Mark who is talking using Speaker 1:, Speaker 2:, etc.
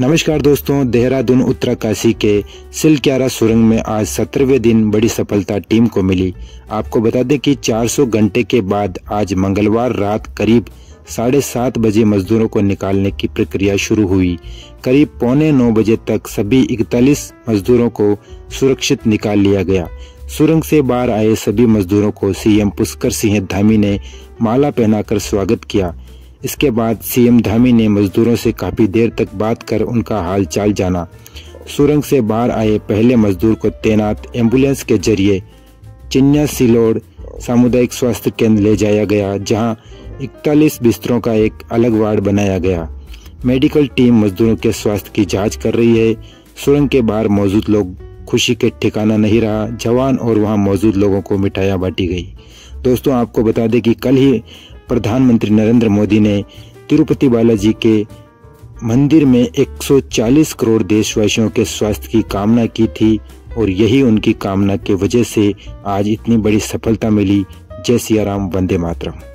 Speaker 1: नमस्कार दोस्तों, देहरादून उत्तरकाशी के सिलक्यारा सुरंग में आज 17वें दिन बड़ी सफलता टीम को मिली। आपको बता दें कि 400 घंटे के बाद आज मंगलवार रात करीब 7:30 बजे मजदूरों को निकालने की प्रक्रिया शुरू हुई। करीब 8:45 बजे तक सभी 41 मजदूरों को सुरक्षित निकाल लिया गया। सुरंग से बाहर आए सभी मजदूरों को सीएम पुष्कर सिंह धामी ने माला पहनाकर स्वागत किया। इसके बाद सीएम धामी ने मजदूरों से काफी देर तक बात कर उनका हाल चाल जाना। सुरंग से बाहर आए पहले मजदूर को तैनात एम्बुलेंस के जरिए चिन्या सिलोड़ सामुदायिक स्वास्थ्य केंद्र ले जाया गया, जहां 41 बिस्तरों का एक अलग वार्ड बनाया गया। मेडिकल टीम मजदूरों के स्वास्थ्य की जांच कर रही है। सुरंग के बाहर मौजूद लोग खुशी के ठिकाना नहीं रहा। जवान और वहां मौजूद लोगों को मिठाइयां बांटी गई। दोस्तों, आपको बता दें कि कल ही प्रधानमंत्री नरेंद्र मोदी ने तिरुपति बालाजी के मंदिर में 140 करोड़ देशवासियों के स्वास्थ्य की कामना की थी और यही उनकी कामना की वजह से आज इतनी बड़ी सफलता मिली। जय सिया राम, वंदे मातरम।